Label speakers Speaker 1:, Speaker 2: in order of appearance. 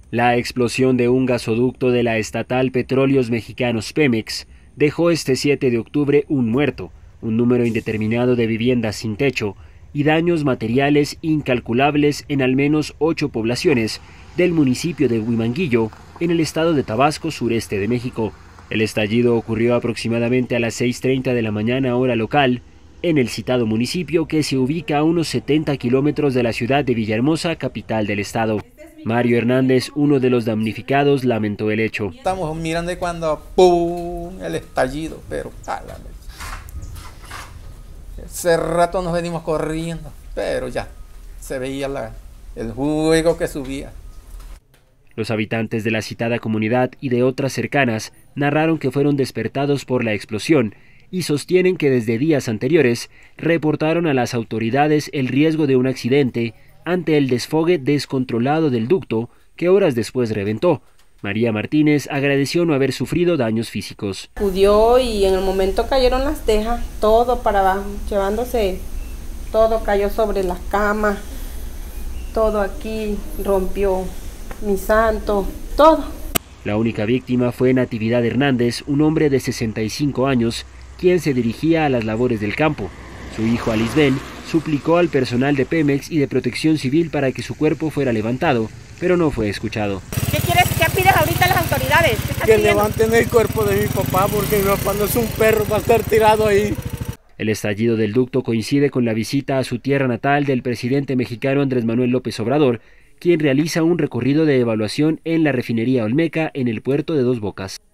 Speaker 1: La explosión de un gasoducto de la estatal Petróleos Mexicanos Pemex dejó este 7 de octubre un muerto, un número indeterminado de viviendas sin techo y daños materiales incalculables en al menos 8 poblaciones del municipio de Huimanguillo, en el estado de Tabasco, sureste de México. El estallido ocurrió aproximadamente a las 6:30 de la mañana hora local, en el citado municipio que se ubica a unos 70 kilómetros de la ciudad de Villahermosa, capital del estado. Mario Hernández, uno de los damnificados, lamentó el hecho.
Speaker 2: Estamos mirando cuando ¡pum! El estallido, pero ese rato nos venimos corriendo, pero ya se veía el fuego que subía.
Speaker 1: Los habitantes de la citada comunidad y de otras cercanas narraron que fueron despertados por la explosión y sostienen que desde días anteriores reportaron a las autoridades el riesgo de un accidente ante el desfogue descontrolado del ducto que horas después reventó. María Martínez agradeció no haber sufrido daños físicos.
Speaker 3: Acudió y en el momento cayeron las tejas, todo para abajo, llevándose, todo cayó sobre las camas, todo aquí rompió mi santo, todo.
Speaker 1: La única víctima fue Natividad Hernández, un hombre de 65 años, quien se dirigía a las labores del campo. Su hijo Alisbel suplicó al personal de Pemex y de Protección Civil para que su cuerpo fuera levantado, pero no fue escuchado.
Speaker 4: ¿Qué pides ahorita a las autoridades?
Speaker 2: Que levanten el cuerpo de mi papá, porque mi papá no es un perro para estar tirado ahí.
Speaker 1: El estallido del ducto coincide con la visita a su tierra natal del presidente mexicano Andrés Manuel López Obrador, quien realiza un recorrido de evaluación en la refinería Olmeca en el puerto de Dos Bocas.